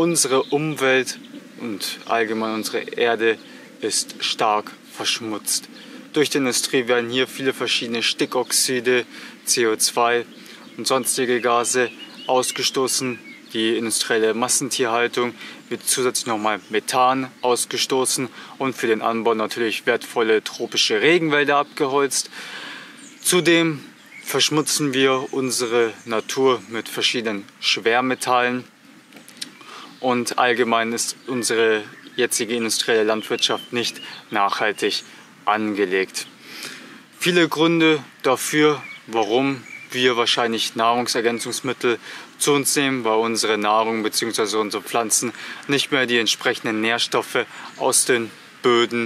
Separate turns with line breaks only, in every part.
unsere Umwelt und allgemein unsere Erde ist stark verschmutzt. Durch die Industrie werden hier viele verschiedene Stickoxide, CO2 und sonstige Gase ausgestoßen. Die industrielle Massentierhaltung wird zusätzlich nochmal Methan ausgestoßen und für den Anbau natürlich wertvolle tropische Regenwälder abgeholzt. Zudem verschmutzen wir unsere Natur mit verschiedenen Schwermetallen und allgemein ist unsere jetzige industrielle Landwirtschaft nicht nachhaltig angelegt. Viele Gründe dafür, warum wir wahrscheinlich Nahrungsergänzungsmittel zu uns nehmen, weil unsere Nahrung bzw. unsere Pflanzen nicht mehr die entsprechenden Nährstoffe aus den Böden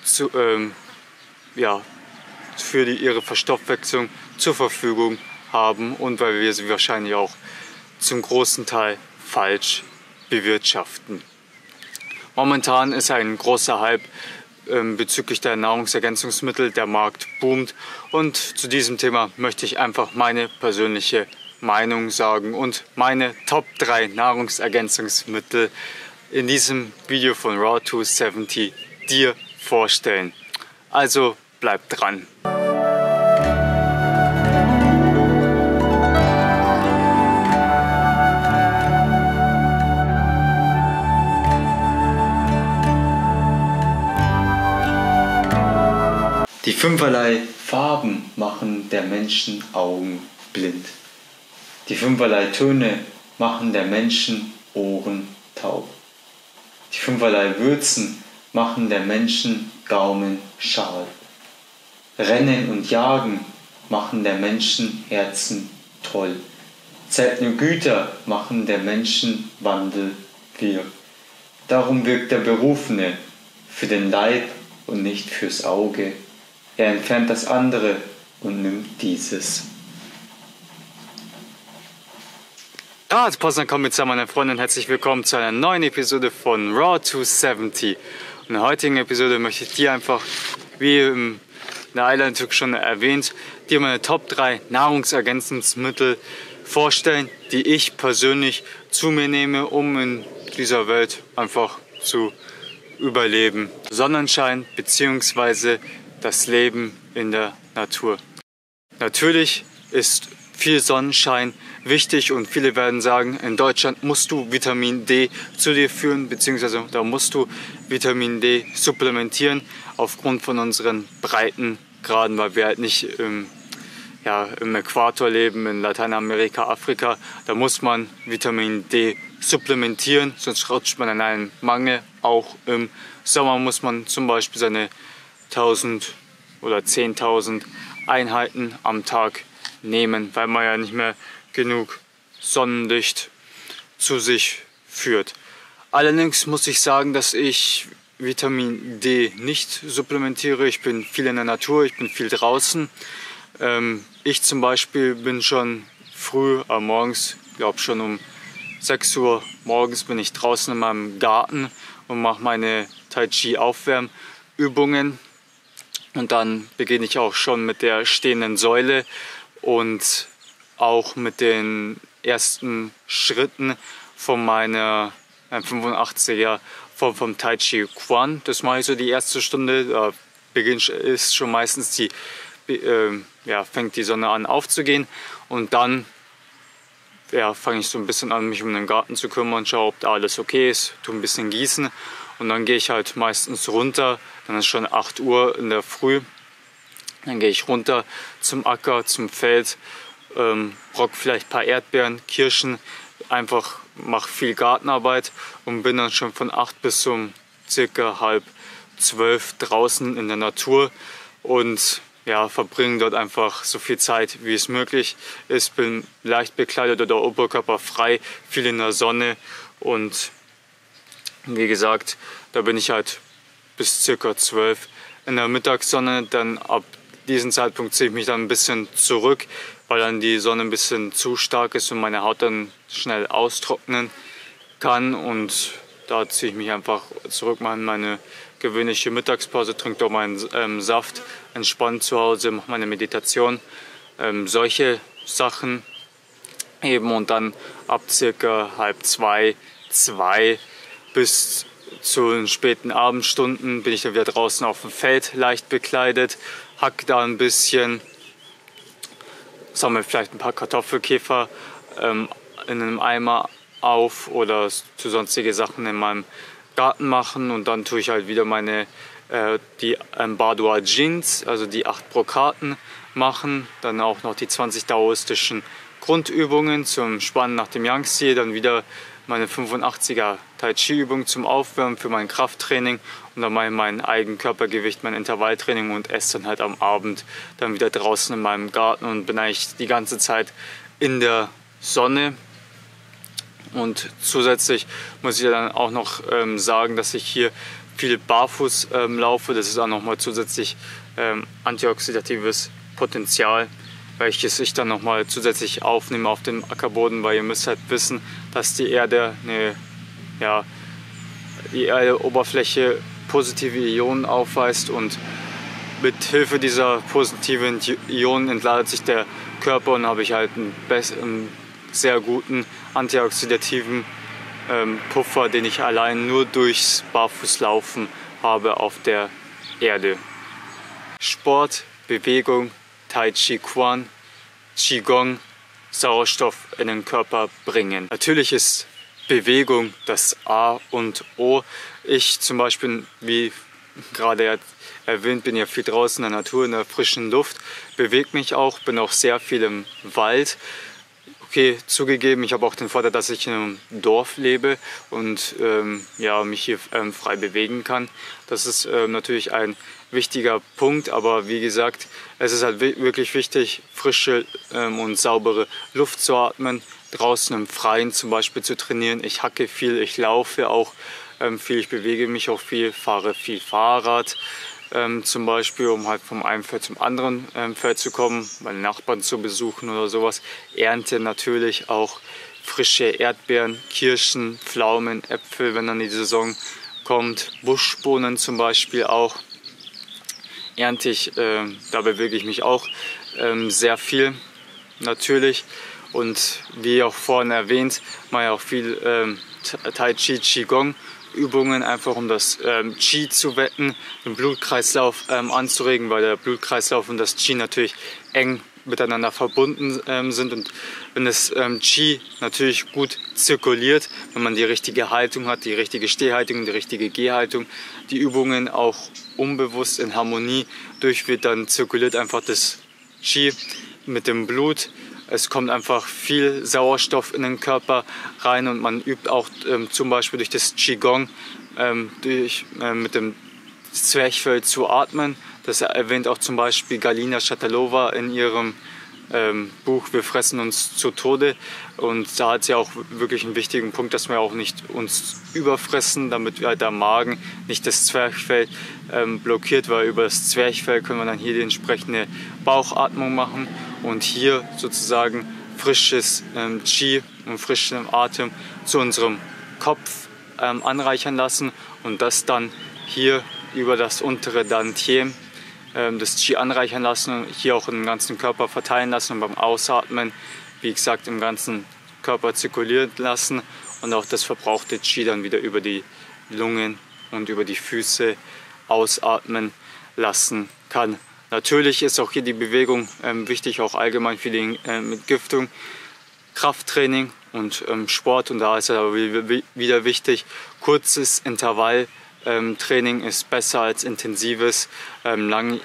für ihre Verstoffwechslung zur Verfügung haben und weil wir sie wahrscheinlich auch zum großen Teil falsch bewirtschaften. Momentan ist ein großer Hype bezüglich der Nahrungsergänzungsmittel, der Markt boomt und zu diesem Thema möchte ich einfach meine persönliche Meinung sagen und meine Top 3 Nahrungsergänzungsmittel in diesem Video von Raw 270 dir vorstellen. Also bleib dran! Die fünferlei Farben machen der Menschen Augen blind. Die fünferlei Töne machen der Menschen Ohren taub. Die fünferlei Würzen machen der Menschen Gaumen schal. Rennen und Jagen machen der Menschen Herzen toll. Seltene Güter machen der Menschen Wandel wirr. Darum wirkt der Berufene für den Leib und nicht fürs Auge. Er entfernt das andere und nimmt dieses. Ja, als Partner kommen wir zu meiner Freundin. Herzlich willkommen zu einer neuen Episode von Raw 270. Und in der heutigen Episode möchte ich dir einfach, wie in der Einleitung schon erwähnt, dir meine Top 3 Nahrungsergänzungsmittel vorstellen, die ich persönlich zu mir nehme, um in dieser Welt einfach zu überleben. Sonnenschein bzw. das Leben in der Natur. Natürlich ist viel Sonnenschein wichtig und viele werden sagen, in Deutschland musst du Vitamin D zu dir führen, beziehungsweise da musst du Vitamin D supplementieren aufgrund von unseren Breitengraden, weil wir halt nicht im Äquator leben, in Lateinamerika, Afrika. Da muss man Vitamin D supplementieren, sonst rutscht man in einen Mangel. Auch im Sommer muss man zum Beispiel seine 1000 oder 10.000 Einheiten am Tag nehmen, weil man ja nicht mehr genug Sonnenlicht zu sich führt. Allerdings muss ich sagen, dass ich Vitamin D nicht supplementiere. Ich bin viel in der Natur, ich bin viel draußen. Ich zum Beispiel bin schon früh morgens, glaube schon um 6 Uhr morgens bin ich draußen in meinem Garten und mache meine Tai Chi Aufwärmübungen. Und dann beginne ich auch schon mit der stehenden Säule und auch mit den ersten Schritten von meiner 85er Form vom Tai Chi Quan. Das mache ich so die erste Stunde. Da ist schon meistens fängt die Sonne an aufzugehen. Und dann fange ich so ein bisschen an, mich um den Garten zu kümmern, schaue, ob da alles okay ist, tue ein bisschen gießen. Und dann gehe ich halt meistens runter, dann ist schon 8 Uhr in der Früh. Dann gehe ich runter zum Acker, zum Feld, rock vielleicht ein paar Erdbeeren, Kirschen, einfach mache viel Gartenarbeit und bin dann schon von 8 bis um circa 11:30 draußen in der Natur und verbringe dort einfach so viel Zeit, wie es möglich ist. Bin leicht bekleidet oder oberkörperfrei, viel in der Sonne und wie gesagt, da bin ich halt bis circa 12 in der Mittagssonne. Dann ab diesem Zeitpunkt ziehe ich mich dann ein bisschen zurück, weil dann die Sonne ein bisschen zu stark ist und meine Haut dann schnell austrocknen kann. Und da ziehe ich mich einfach zurück, mache meine gewöhnliche Mittagspause, trinke dort meinen Saft, entspanne zu Hause, mache meine Meditation, solche Sachen eben. Und dann ab circa 1:30 2 bis zu den späten Abendstunden bin ich dann wieder draußen auf dem Feld, leicht bekleidet, hack da ein bisschen, sammle vielleicht ein paar Kartoffelkäfer in einem Eimer auf oder zu sonstige Sachen in meinem Garten machen, und dann tue ich halt wieder die Bardua Jeans, also die 8 Brokaten machen, dann auch noch die 20 daoistischen Grundübungen zum Spannen nach dem Yangtze, dann wieder meine 85er Tai Chi Übung zum Aufwärmen für mein Krafttraining und dann mein Eigenkörpergewicht, mein Intervalltraining, und esse dann halt am Abend dann wieder draußen in meinem Garten und bin eigentlich die ganze Zeit in der Sonne. Und zusätzlich muss ich dann auch noch sagen, dass ich hier viel barfuß laufe. Das ist auch nochmal zusätzlich antioxidatives Potenzial, welches ich dann nochmal zusätzlich aufnehme auf dem Ackerboden, weil ihr müsst halt wissen, dass die Erdoberfläche positive Ionen aufweist, und mit Hilfe dieser positiven Ionen entladet sich der Körper, und habe ich halt einen sehr guten antioxidativen Puffer, den ich allein nur durchs Barfußlaufen habe auf der Erde. Sport, Bewegung, Tai Chi Quan, Qigong, Sauerstoff in den Körper bringen. Natürlich ist Bewegung das A und O. Ich zum Beispiel, wie gerade erwähnt, bin ja viel draußen in der Natur, in der frischen Luft, bewege mich auch, bin auch sehr viel im Wald. Okay, zugegeben, ich habe auch den Vorteil, dass ich in einem Dorf lebe und mich hier frei bewegen kann. Das ist natürlich ein wichtiger Punkt, aber wie gesagt, es ist halt wirklich wichtig, frische und saubere Luft zu atmen, draußen im Freien zum Beispiel zu trainieren. Ich hacke viel, ich laufe auch viel, ich bewege mich auch viel, fahre viel Fahrrad. Zum Beispiel, um halt vom einen Feld zum anderen Feld zu kommen, meine Nachbarn zu besuchen oder sowas. Ernte natürlich auch frische Erdbeeren, Kirschen, Pflaumen, Äpfel, wenn dann die Saison kommt. Buschbohnen zum Beispiel auch ernte ich, da bewege ich mich auch sehr viel natürlich. Und wie auch vorhin erwähnt, mache ich auch viel Tai Chi, Qigong Übungen, einfach um das Qi zu wecken, den Blutkreislauf anzuregen, weil der Blutkreislauf und das Qi natürlich eng miteinander verbunden sind. Und wenn das Qi natürlich gut zirkuliert, wenn man die richtige Haltung hat, die richtige Stehhaltung, die richtige Gehhaltung, die Übungen auch unbewusst in Harmonie durchführt, dann zirkuliert einfach das Qi mit dem Blut. Es kommt einfach viel Sauerstoff in den Körper rein, und man übt auch zum Beispiel durch das Qigong mit dem Zwerchfell zu atmen. Das erwähnt auch zum Beispiel Galina Shatalova in ihrem Buch Wir fressen uns zu Tode. Und da hat sie auch wirklich einen wichtigen Punkt, dass wir auch nicht uns überfressen, damit der Magen nicht das Zwerchfell blockiert, weil über das Zwerchfell können wir dann hier die entsprechende Bauchatmung machen und hier sozusagen frisches Qi und frischen Atem zu unserem Kopf anreichern lassen und das dann hier über das untere Dantian das Qi anreichern lassen und hier auch im ganzen Körper verteilen lassen und beim Ausatmen, wie gesagt, im ganzen Körper zirkulieren lassen und auch das verbrauchte Qi dann wieder über die Lungen und über die Füße ausatmen lassen kann. Natürlich ist auch hier die Bewegung wichtig, auch allgemein für die Entgiftung, Krafttraining und Sport, und da ist es aber wieder wichtig, kurzes Intervalltraining ist besser als intensives, langes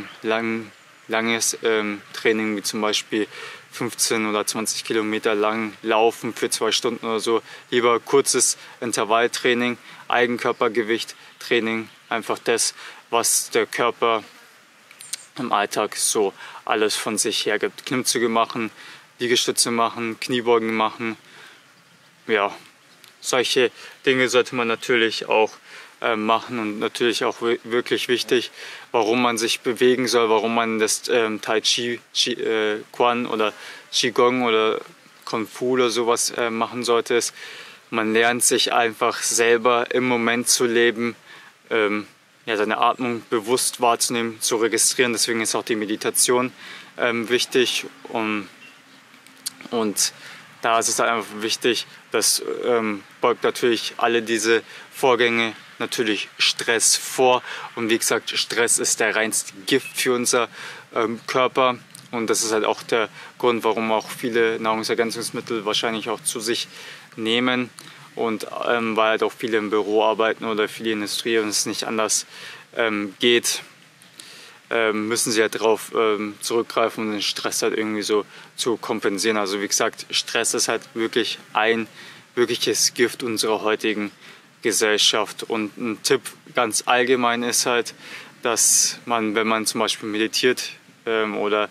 Training, wie zum Beispiel 15 oder 20 Kilometer lang laufen für 2 Stunden oder so. Lieber kurzes Intervalltraining, Eigenkörpergewicht-Training, einfach das, was der Körper im Alltag so alles von sich her gibt. Klimmzüge machen, Liegestütze machen, Kniebeugen machen. Ja, solche Dinge sollte man natürlich auch machen, und natürlich auch wirklich wichtig, warum man sich bewegen soll, warum man das Tai Chi, Quan oder Qigong oder Kung Fu oder sowas machen sollte, ist, man lernt sich einfach selber im Moment zu leben, seine Atmung bewusst wahrzunehmen, zu registrieren. Deswegen ist auch die Meditation wichtig, und da ist es halt einfach wichtig, das beugt natürlich alle diese Vorgänge natürlich Stress vor. Und wie gesagt, Stress ist der reinste Gift für unser Körper. Und das ist halt auch der Grund, warum auch viele Nahrungsergänzungsmittel wahrscheinlich auch zu sich nehmen. Und weil halt auch viele im Büro arbeiten oder viele Industrie und es nicht anders geht, müssen sie halt darauf zurückgreifen, um den Stress halt irgendwie so zu kompensieren. Also wie gesagt, Stress ist halt wirklich ein wirkliches Gift unserer heutigen Gesellschaft. Und ein Tipp ganz allgemein ist halt, dass man, wenn man zum Beispiel meditiert oder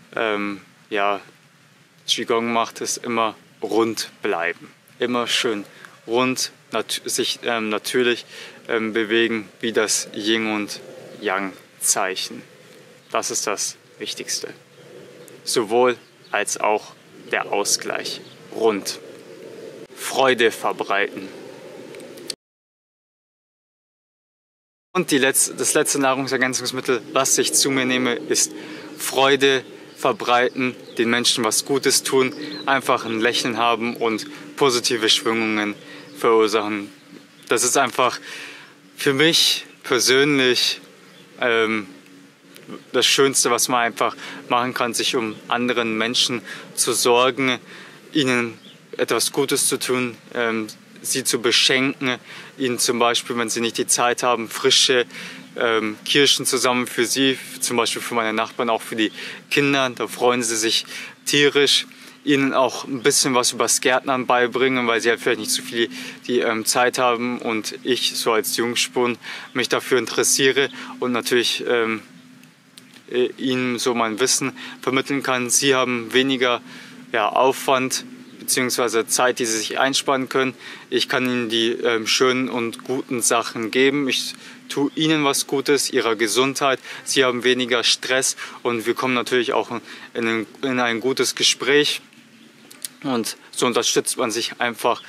Qigong macht, ist immer rund bleiben. Immer schön rund, sich natürlich bewegen wie das Yin und Yang Zeichen. Das ist das Wichtigste. Sowohl als auch der Ausgleich. Rund. Freude verbreiten. Und das letzte Nahrungsergänzungsmittel, was ich zu mir nehme, ist Freude verbreiten, den Menschen was Gutes tun, einfach ein Lächeln haben und positive Schwingungen verursachen. Das ist einfach für mich persönlich das Schönste, was man einfach machen kann, sich um anderen Menschen zu sorgen, ihnen etwas Gutes zu tun, sie zu beschenken, ihnen zum Beispiel, wenn sie nicht die Zeit haben, frische Kirschen zusammen für sie, zum Beispiel für meine Nachbarn, auch für die Kinder, da freuen sie sich tierisch. Ihnen auch ein bisschen was übers Gärtnern beibringen, weil sie halt vielleicht nicht so viel die Zeit haben und ich so als Jungspund mich dafür interessiere und natürlich ihnen so mein Wissen vermitteln kann. Sie haben weniger Aufwand bzw. Zeit, die sie sich einsparen können. Ich kann ihnen die schönen und guten Sachen geben. Ich tue ihnen was Gutes, ihrer Gesundheit. Sie haben weniger Stress und wir kommen natürlich auch in ein gutes Gespräch. Und so unterstützt man sich einfach,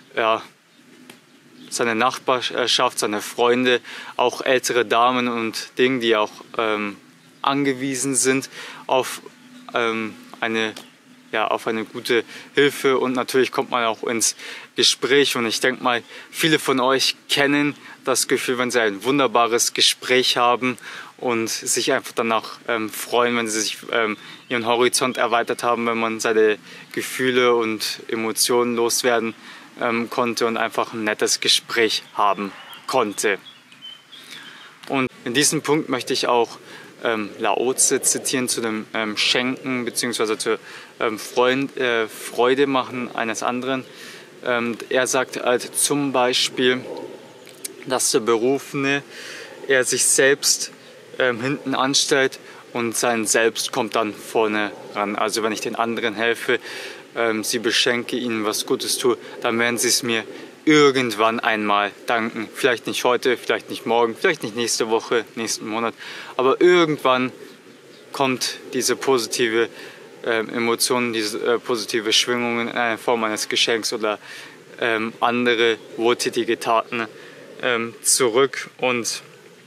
seine Nachbarschaft, seine Freunde, auch ältere Damen und Dinge, die auch angewiesen sind auf eine gute Hilfe. Und natürlich kommt man auch ins Gespräch. Und ich denke mal, viele von euch kennen das Gefühl, wenn sie ein wunderbares Gespräch haben und sich einfach danach freuen, wenn sie sich ihren Horizont erweitert haben, wenn man seine Gefühle und Emotionen loswerden konnte und einfach ein nettes Gespräch haben konnte. Und in diesem Punkt möchte ich auch Lao Tse zitieren zu dem Schenken bzw. zur Freude machen eines anderen. Er sagt halt zum Beispiel, dass der Berufene er sich selbst hinten anstellt und sein Selbst kommt dann vorne ran. Also wenn ich den anderen helfe, sie beschenke, ihnen was Gutes tue, dann werden sie es mir irgendwann einmal danken. Vielleicht nicht heute, vielleicht nicht morgen, vielleicht nicht nächste Woche, nächsten Monat, aber irgendwann kommt diese positive Emotion, diese positive Schwingungen in einer Form eines Geschenks oder andere wohltätige Taten zurück. Und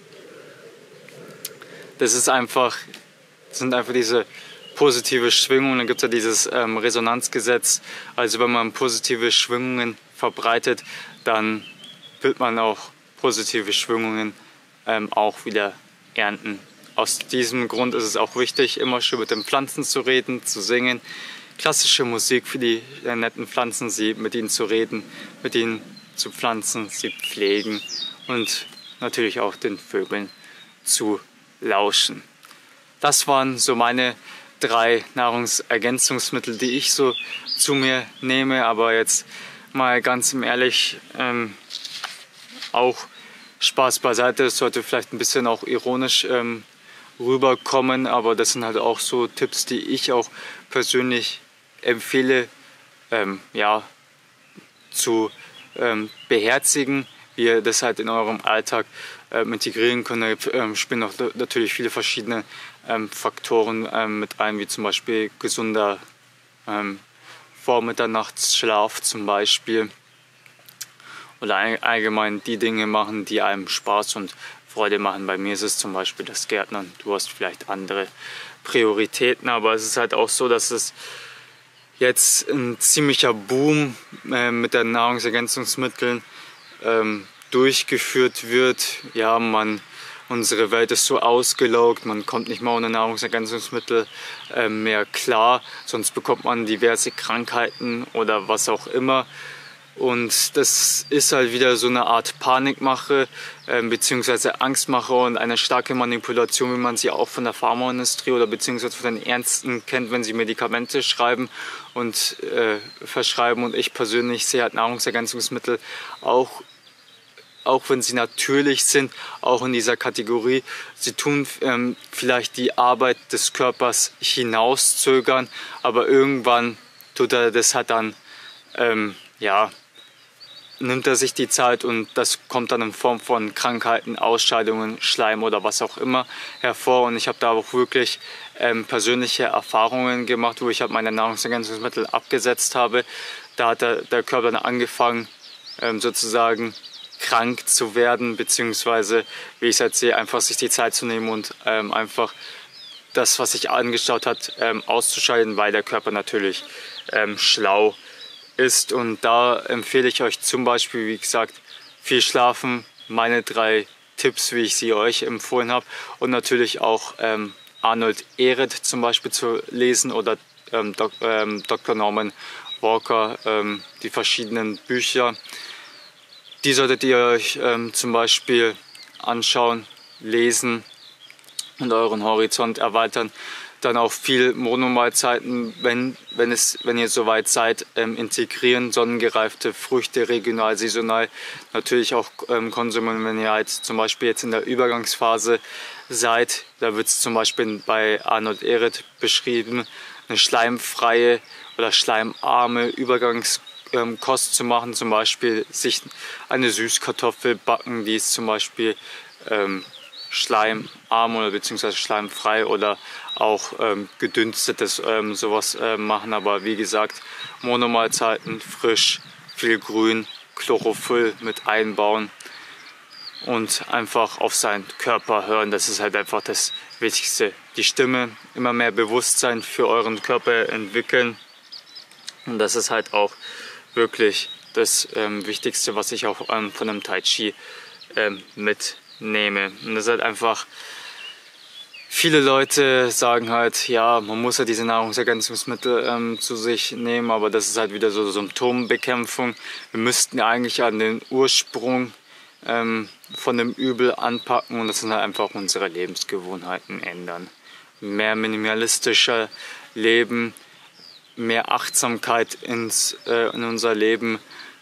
das sind einfach diese positive Schwingungen. Dann gibt es ja dieses Resonanzgesetz. Also wenn man positive Schwingungen verbreitet, dann wird man auch positive Schwingungen auch wieder ernten. Aus diesem Grund ist es auch wichtig, immer schön mit den Pflanzen zu reden, zu singen. Klassische Musik für die netten Pflanzen, mit ihnen zu reden, mit ihnen zu pflanzen, sie pflegen und natürlich auch den Vögeln zu lauschen. Das waren so meine 3 Nahrungsergänzungsmittel, die ich so zu mir nehme, aber jetzt mal ganz im Ehrlich, auch Spaß beiseite, es sollte vielleicht ein bisschen auch ironisch rüberkommen, aber das sind halt auch so Tipps, die ich auch persönlich empfehle, zu beherzigen, wie ihr das halt in eurem Alltag integrieren könnt. Da spielen auch natürlich viele verschiedene Faktoren mit ein, wie zum Beispiel gesunder Vormitternachtsschlaf zum Beispiel oder allgemein die Dinge machen, die einem Spaß und Freude machen. Bei mir ist es zum Beispiel das Gärtnern. Du hast vielleicht andere Prioritäten, aber es ist halt auch so, dass es jetzt ein ziemlicher Boom mit den Nahrungsergänzungsmitteln durchgeführt wird. Ja, unsere Welt ist so ausgelaugt, man kommt nicht mehr ohne Nahrungsergänzungsmittel mehr klar, sonst bekommt man diverse Krankheiten oder was auch immer. Und das ist halt wieder so eine Art Panikmache beziehungsweise Angstmache und eine starke Manipulation, wie man sie auch von der Pharmaindustrie oder beziehungsweise von den Ärzten kennt, wenn sie Medikamente schreiben und verschreiben. Und ich persönlich sehe halt Nahrungsergänzungsmittel auch wenn sie natürlich sind, auch in dieser Kategorie. Sie tun vielleicht die Arbeit des Körpers hinauszögern, aber irgendwann tut er das halt dann, nimmt er sich die Zeit und das kommt dann in Form von Krankheiten, Ausscheidungen, Schleim oder was auch immer hervor. Und ich habe da auch wirklich persönliche Erfahrungen gemacht, wo ich halt meine Nahrungsergänzungsmittel abgesetzt habe. Da hat der Körper dann angefangen, sozusagen krank zu werden, beziehungsweise, wie ich es halt sehe, einfach sich die Zeit zu nehmen und einfach das, was sich angestaut hat, auszuscheiden, weil der Körper natürlich schlau ist. Und da empfehle ich euch zum Beispiel, wie gesagt, viel schlafen, meine 3 Tipps, wie ich sie euch empfohlen habe, und natürlich auch Arnold Ehret zum Beispiel zu lesen oder Dr. Norman Walker, die verschiedenen Bücher. Die solltet ihr euch zum Beispiel anschauen, lesen und euren Horizont erweitern. Dann auch viel Monomahlzeiten, wenn ihr soweit seid, integrieren, sonnengereifte Früchte, regional, saisonal, natürlich auch konsumieren, wenn ihr halt zum Beispiel jetzt in der Übergangsphase seid. Da wird es zum Beispiel bei Arnold Ehret beschrieben, eine schleimfreie oder schleimarme Übergangskost zu machen, zum Beispiel sich eine Süßkartoffel backen, die ist zum Beispiel schleimarm oder beziehungsweise schleimfrei, oder auch gedünstetes sowas machen. Aber wie gesagt, Monomahlzeiten, frisch, viel Grün, Chlorophyll mit einbauen und einfach auf seinen Körper hören. Das ist halt einfach das Wichtigste. Die Stimme, immer mehr Bewusstsein für euren Körper entwickeln. Und das ist halt auch wirklich das Wichtigste, was ich auch von dem Tai Chi mitnehme. Und das ist halt einfach, viele Leute sagen halt, ja, man muss ja diese Nahrungsergänzungsmittel zu sich nehmen, aber das ist halt wieder so Symptombekämpfung. Wir müssten ja eigentlich an den Ursprung von dem Übel anpacken, und das sind halt einfach unsere Lebensgewohnheiten ändern. Mehr minimalistischer leben, mehr Achtsamkeit in unser Leben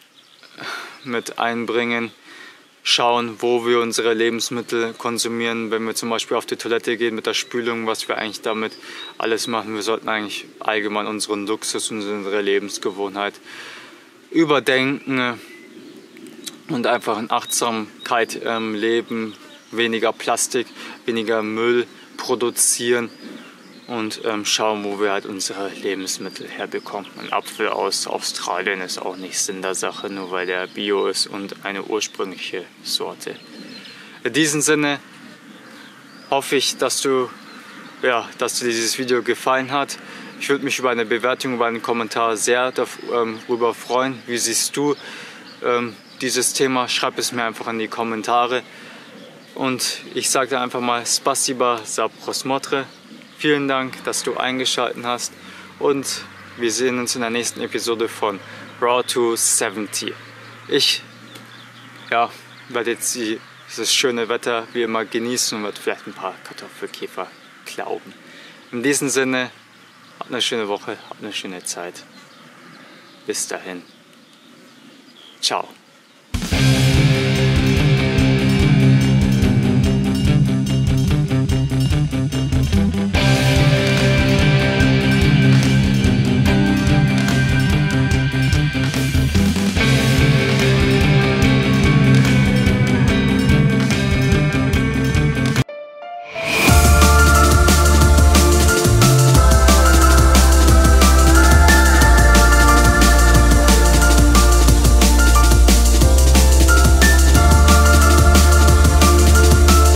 mit einbringen, schauen, wo wir unsere Lebensmittel konsumieren, wenn wir zum Beispiel auf die Toilette gehen mit der Spülung, was wir eigentlich damit alles machen. Wir sollten eigentlich allgemein unseren Luxus und unsere Lebensgewohnheit überdenken und einfach in Achtsamkeit leben, weniger Plastik, weniger Müll produzieren und schauen, wo wir halt unsere Lebensmittel herbekommen. Ein Apfel aus Australien ist auch nicht Sinn der Sache, nur weil der Bio ist und eine ursprüngliche Sorte. In diesem Sinne hoffe ich, dass dir dieses Video gefallen hat. Ich würde mich über eine Bewertung, über einen Kommentar sehr darüber freuen. Wie siehst du dieses Thema? Schreib es mir einfach in die Kommentare. Und ich sage dir einfach mal Spasiba za prosmotre. Vielen Dank, dass du eingeschaltet hast, und wir sehen uns in der nächsten Episode von Raw to 70. Ich werde jetzt dieses schöne Wetter wie immer genießen und werde vielleicht ein paar Kartoffelkäfer klauen. In diesem Sinne, habt eine schöne Woche, habt eine schöne Zeit. Bis dahin. Ciao.